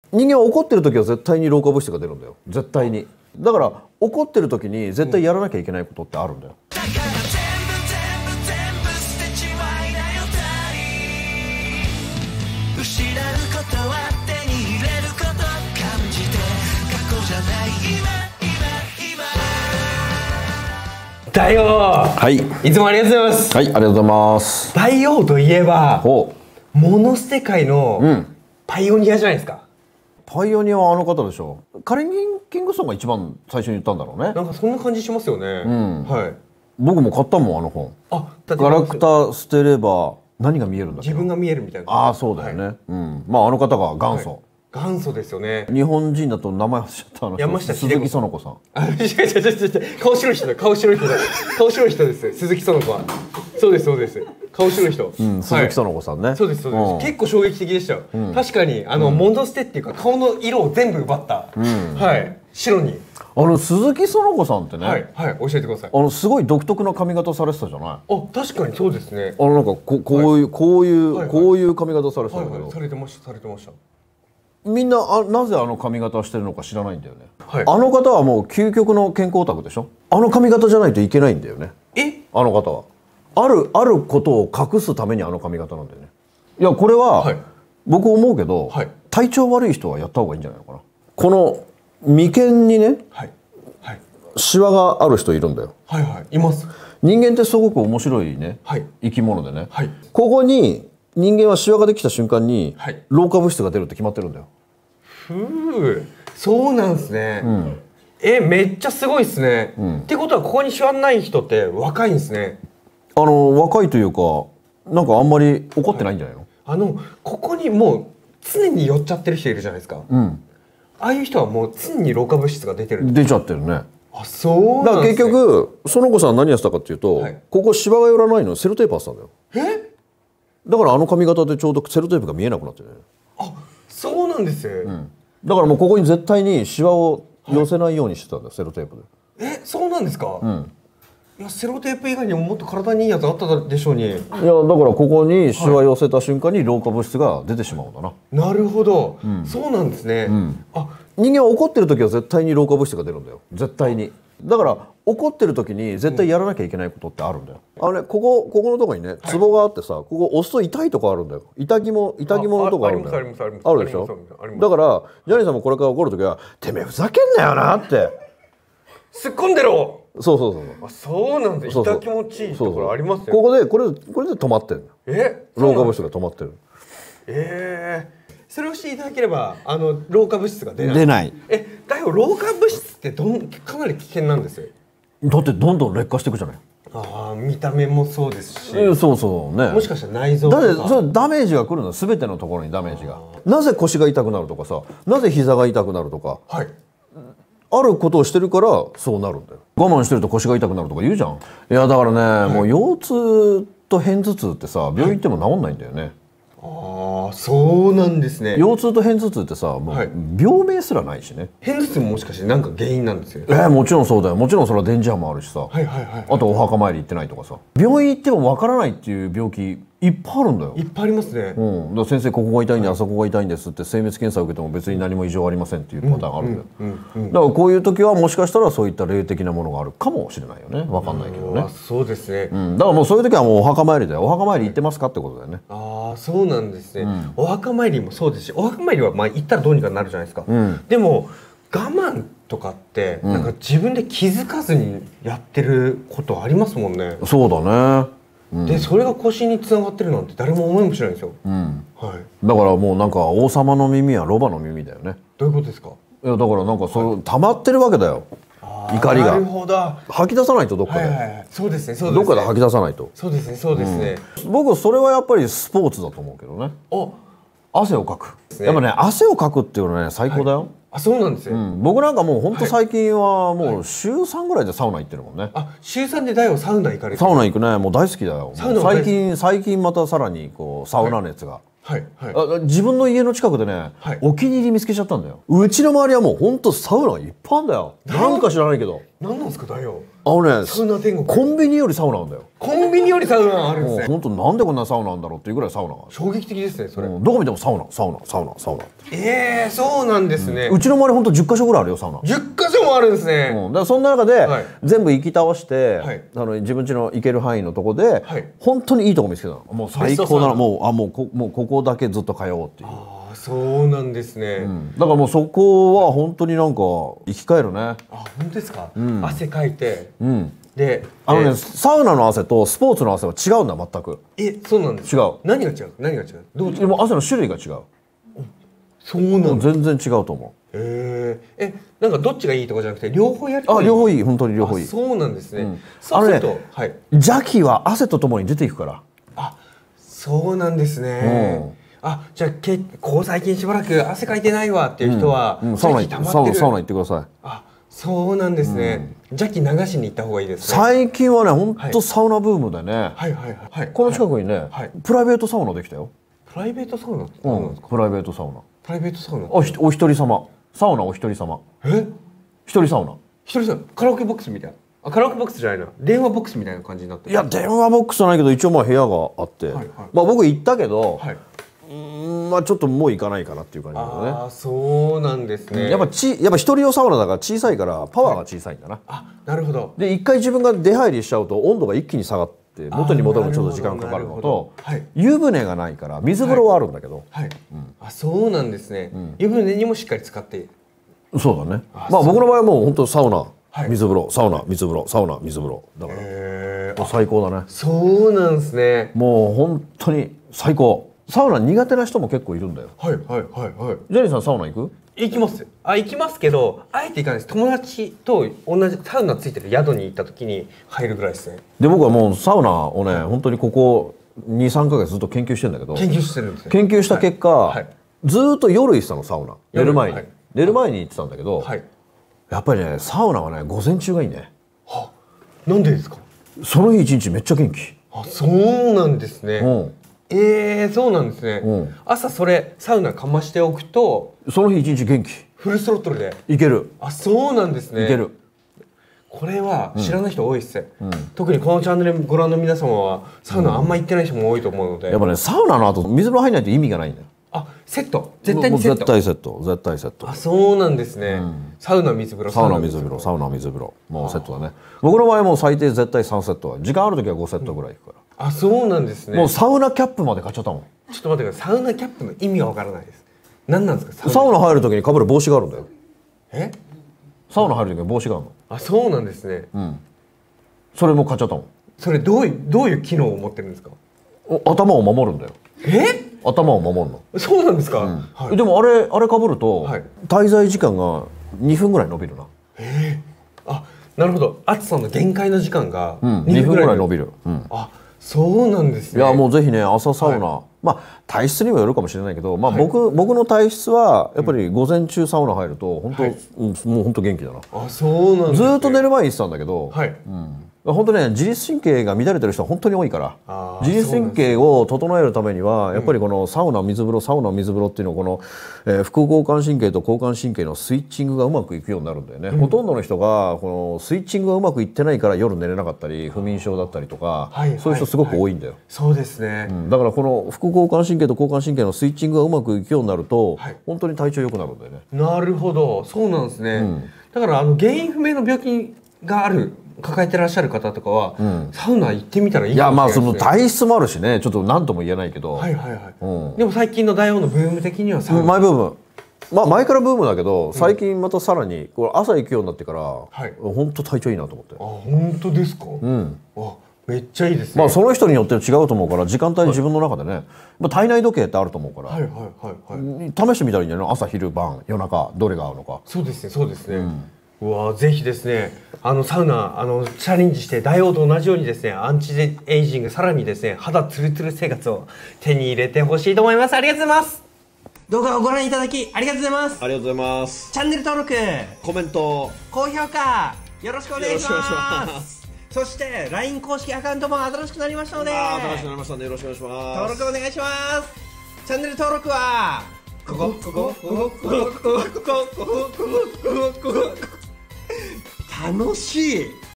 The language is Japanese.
人間は怒ってる時は絶対に老化物質が出るんだよ、絶対に。だから怒ってる時に絶対やらなきゃいけないことってあるんだよ。失うことは手に入れること感じて過去じゃない今大王、 はい、 いつもありがとうございます。 はい、ありがとうございます。 大王といえばモノステ界のパイオニアじゃないですか。 パイオニアはあの方でしょ。カレンキングソンが一番最初に言ったんだろうね。 なんかそんな感じしますよね。はい。 僕も買ったもん、あの本。ガラクタ捨てれば何が見えるんだっけ。 自分が見えるみたいな。 ああ、そうだよね。まああの方が元祖。 元祖ですよね。 日本人だと名前忘れちゃった。 山下鈴木園子さん。 違う顔白い人だ。顔白い人だ。顔白い人です。鈴木園子は。そうですそうです。顔白い人。 鈴木園子さんね。 そうですそうです。結構衝撃的でしたよ。確かにモノステっていうか顔の色を全部奪った。はい。白に。 鈴木園子さんってね。 はいはい、教えてください。 すごい独特な髪型されてたじゃない。 あ、確かにそうですね。 なんかこういう髪型されてたんだけど。 されてましたされてました。 みんななぜあの髪型をしてるのか知らないんだよね。あの方はもう究極の健康オタクでしょ。あの髪型じゃないといけないんだよね。あの方はあることを隠すためにあの髪型なんだよね。いや、これは僕思うけど、体調悪い人はやった方がいいんじゃないのかな。この眉間にね、シワがある人いるんだよ。 はいはい、います。 人間ってすごく面白いね、生き物でね、ここに人間はシワができた瞬間に老化物質が出るって決まってるんだよ。 そうなんですね。めっちゃすごいですね。ってことはここにシワない人って若いんですね。 若いというか、なんかあんまり怒ってないんじゃないの。 ここにもう常に寄っちゃってる人いるじゃないですか。ああいう人はもう常に老化物質が出てる。 出ちゃってるね。 あ、そうなんですね。だから結局園子さん何やってたかっていうと、ここシワが寄らないのにセロテープ貼ってたんだよ。だからあの髪型でちょうどセロテープが見えなくなってる。 あ、そうなんです。 だからもうここに絶対にシワを寄せないようにしてたんだよ、セロテープで。 そうなんですか。いや、セロテープ以外にももっと体にいいやつあったでしょうに。いや、だからここにシワ寄せた瞬間に老化物質が出てしまうんだな。 なるほど、そうなんですね。 人間は怒ってる時は絶対に老化物質が出るんだよ、絶対に。だから怒ってる時に絶対やらなきゃいけないことってあるんだよ。ここのとこにね、ツボがあってさ、ここ押すと痛いとこあるんだよ。痛肝のとこあるんだよ。あるでしょ。だからジャニーさんもこれから怒る時は「てめえふざけんなよな」って突っ込んでろ。そうなんです。痛気持ちいいところありますよ。 これで止まってる。老化物質が止まってる。 それをしていただければ老化物質が出ない。だよ、老化物質ってかなり危険なんですよ。 だってどんどん劣化していくじゃない。 見た目もそうですし、 そうね。 もしかしたら内臓とか。 だってそれダメージが来るの、全てのところにダメージが。なぜ腰が痛くなるとかさ、なぜ膝が痛くなるとか、あることをしてるからそうなるんだよ。我慢してると腰が痛くなるとか言うじゃん。いや、だからね、もう腰痛と片頭痛ってさ、病院行っても治んないんだよね。 そうなんですね。 腰痛と片頭痛ってさ、もう病名すらないしね。 片頭痛ももしかして何か原因なんですよ。 もちろんそうだよ。もちろんそれは電磁波もあるしさ。あとお墓参り行ってないとかさ、病院行ってもわからないっていう病気いっぱいあるんだよ。いっぱいありますね。だから先生ここが痛いんで、あそこが痛いんですって精密検査を受けても別に何も異常ありませんっていうパターンがあるんだよ。だからこういう時はもしかしたらそういった霊的なものがあるかもしれないよね。わかんないけどね。そうですね。だからもうそういう時はもうお墓参りだよ。お墓参り行ってますかってことだよね。そうなんですね。お墓参りもそうですし、お墓参りはまあ行ったらどうにかなるじゃないですか。でも我慢とかってなんか自分で気づかずにやってることありますもんね。そうだね。でそれが腰につながってるなんて誰も思いもしないんですよ。だからもうなんか王様の耳はロバの耳だよね。どういうことですか。いやだからなんかそう溜まってるわけだよ。怒りが。なるほど。吐き出さないとどっかで。そうですね。そうですね。どっかで吐き出さないと。そうですね。そうですね。僕それはやっぱりスポーツだと思うけどね。汗をかく。やっぱね、汗をかくっていうのはね、最高だよ。そうなんですよ。僕なんかもう本当最近はもう週3ぐらいでサウナ行ってるもんね。週3で大はサウナ行かれてる。サウナ行くね。もう大好きだよ。最近またさらにこうサウナ熱が。 自分の家の近くでね、お気に入り見つけちゃったんだよ。うちの周りはもうほんとサウナがいっぱいあるんだよ。なんか知らないけど。 何なんですか大王。 サウナ天国。 コンビニよりサウナなんだよ。 コンビニよりサウナあるんですね。 本当なんでこんなサウナなんだろうっていうぐらいサウナが。 衝撃的ですねそれ。 どこ見てもサウナ。 そうなんですね。 うちの周りほんと10カ所ぐらいあるよサウナ。 10カ所もあるんですね。 だからそんな中で全部行き倒して自分家の行ける範囲のとこで本当にいいとこ見つけたの。もう最高だな。もうここだけずっと通おうっていう。 そうなんですね。 だからもうそこは本当になんか生き返るね。 本当ですか。汗かいて。で、 サウナの汗とスポーツの汗は違うんだ全く。 そうなんです。 違う。 何が違う。どう違う。 でも汗の種類が違う。 そうなん。 全然違うと思う。 なんかどっちがいいとかじゃなくて両方やる。 両方いい。本当に両方いい。 そうなんですね。そうすると邪気は汗とともに出ていくから。 そうなんですね。じゃあここ最近しばらく汗かいてないわっていう人はサウナ行ってください。 そうなんですね。邪気流しに行った方がいいですね。 最近はね本当サウナブームでね。この近くにねプライベートサウナできたよ。 プライベートサウナって何なんですか。プライベートサウナ。 プライベートサウナ。 お一人様。サウナお一人様。一人サウナ。 一人サウナ。カラオケボックスみたいな。カラオケボックスじゃないな。電話ボックスみたいな感じになってる。 いや電話ボックスじゃないけど一応部屋があって、僕行ったけど。ちょっともう行かないかなっていう感じだね。 そうなんですね。 やっぱ一人用サウナだから小さいからパワーが小さいんだな。 なるほど。 で一回自分が出入りしちゃうと温度が一気に下がって元に戻るのちょっと時間かかるのと、湯船がないから水風呂はあるんだけど。 そうなんですね。湯船にもしっかり使って。 そうだね。僕の場合はもう本当サウナ水風呂サウナ水風呂サウナ水風呂だから最高だね。 そうなんですね。 もう本当に最高。サウナ苦手な人も結構いるんだよ。ジェニーさんサウナ行く？ 行きます。行きますけど、あえて行かないです。友達と同じサウナついてる宿に行った時に入るぐらいですね。 で僕はもうサウナをね本当にここ2、3ヶ月ずっと研究してるんだけど。 研究してるんですね。 研究した結果、ずっと夜行ってたのサウナ。寝る前に行ってたんだけど、やっぱりねサウナはね午前中がいいね。 なんでですか？ その日一日めっちゃ元気。 そうなんですね。そうなんですね。朝それサウナかましておくとその日一日元気。 フルスロットルでいける。 そうなんですね。 いける。 これは知らない人多いっす。特にこのチャンネルご覧の皆様はサウナあんま行ってない人も多いと思うので。 やっぱねサウナの後水風呂入んないと意味がないんだよ。 セット絶対にセット。 絶対セット絶対セット。 そうなんですね。サウナ水風呂サウナ水風呂サウナ水風呂もうセットだね。僕の場合もう最低絶対3セットは時間ある時は5セットぐらいいくから。 そうなんですね。 もうサウナキャップまで買っちゃったもん。 ちょっと待ってください。サウナキャップの意味がわからないです。何なんですか？ サウナ入る時に被る帽子があるんだよ。サウナ入る時に帽子があるの。 そうなんですね。 それも買っちゃったもん。 それどういう機能を持ってるんですか？ 頭を守るんだよ。頭を守るの。 そうなんですか？ でもあれ被ると滞在時間が2分ぐらい伸びるな。 なるほど。暑さの限界の時間が 2分ぐらい伸びる。 そうなんですね。 いやもうぜひね朝サウナ、体質にもよるかもしれないけど、僕の体質はやっぱり午前中サウナ入ると本当、もう本当元気だな。 そうなんですね。 ずっと寝る前に言ってたんだけど、本当ね自律神経が乱れてる人は本当に多いから、自律神経を整えるためにはやっぱりこのサウナ水風呂っていうのをこの、副交感神経と交感神経のスイッチングがうまくいくようになるんだよね。ほとんどの人がこのスイッチングがうまくいってないから夜寝れなかったり不眠症だったりとか、そういう人すごく多いんだよ。 そうですね。 だからこの副交感神経と交感神経のスイッチングがうまくいくようになると、本当に体調良くなるんだよね。 なるほど。そうなんですね。だから原因不明の病気がある抱えてらっしゃる方とかは、サウナ行ってみたらいいかもしれないですね。いやその体質もあるしねちょっと何とも言えないけど。でも最近の大王のブーム的にはサウナマイブーム前からブームだけど最近またさらにこれ朝行くようになってから本当体調いいなと思って。 本当ですか？めっちゃいいですね。 その人によって違うと思うから時間帯自分の中でね体内時計ってあると思うから試してみたらいいんじゃないの？朝昼晩夜中どれが合うのか。 そうですねそうですね。ぜひですねサウナチャレンジして大王と同じようにですねアンチエイジングさらにですね肌ツルツル生活を手に入れてほしいと思います。ありがとうございます。動画をご覧いただきありがとうございます。 ありがとうございます。 チャンネル登録コメント高評価よろしくお願いします。そして LINE 公式アカウントも新しくなりましたので新しくなりましたのでよろしくお願いします。 登録お願いします。 チャンネル登録はここ楽しい。